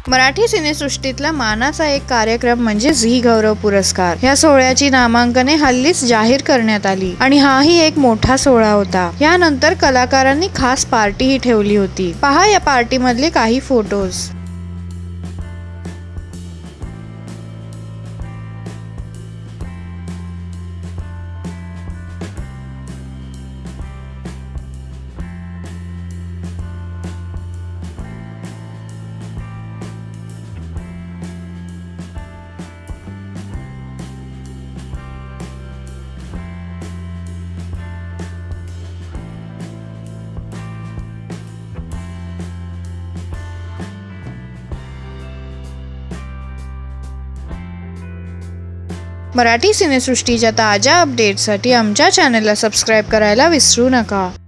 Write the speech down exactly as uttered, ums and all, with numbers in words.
मराठी सिनेसृष्टीतला मानाचा एक कार्यक्रम म्हणजे झी गौरव पुरस्कार। या सोहळ्याची नामांकने हल्लीच जाहीर करण्यात आली आणि हाही एक मोठा सोहळा होता। यानंतर कलाकारांनी खास पार्टीही ठेवली होती। पहा या पार्टी मधले काही फोटोज। मराठी सिनेसृष्टीच्या ताज्या अपडेट्ससाठी आमच्या चॅनलला सबस्क्राईब करायला विसरू नका।